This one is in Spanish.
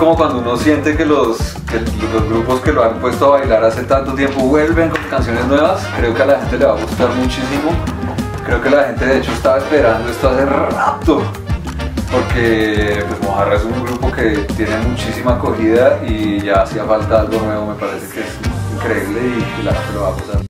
como cuando uno siente que los grupos que lo han puesto a bailar hace tanto tiempo vuelven con canciones nuevas. Creo que a la gente le va a gustar muchísimo. Creo que la gente de hecho estaba esperando esto hace rato, porque pues Mojarra es un grupo que tiene muchísima acogida y ya hacía falta algo nuevo. Me parece que es increíble y la gente lo va a gozar.